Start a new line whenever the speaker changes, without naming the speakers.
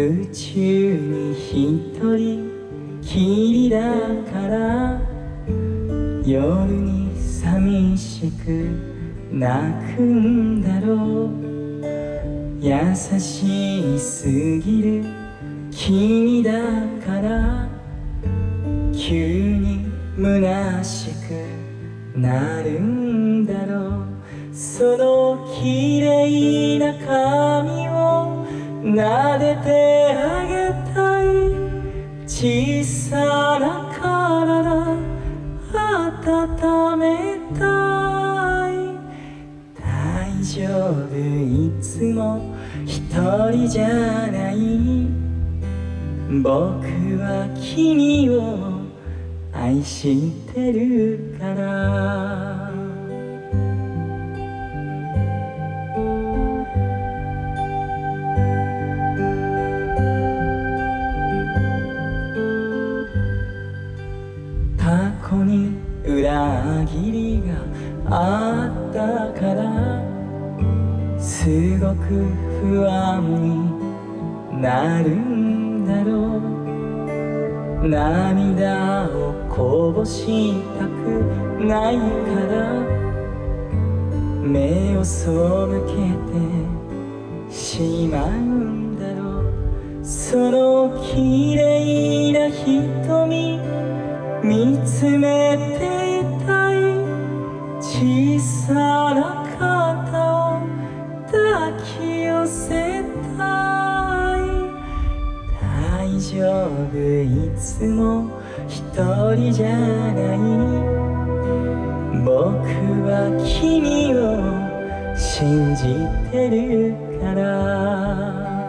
宇宙に一人きりだから夜に寂しく泣くんだろう。優しすぎる君だから急に虚しくなるんだろう。その綺麗な髪を撫でてあげたい。小さな体温めたい。大丈夫いつも一人じゃない。僕は君を愛してるから。過去に裏切りがあったからすごく不安になるんだろう。涙をこぼしたくないから目を背けてしまうんだろう。その綺麗な瞳見つめていたい。小さな肩を抱き寄せたい。大丈夫いつも一人じゃない。僕は君を信じてるから。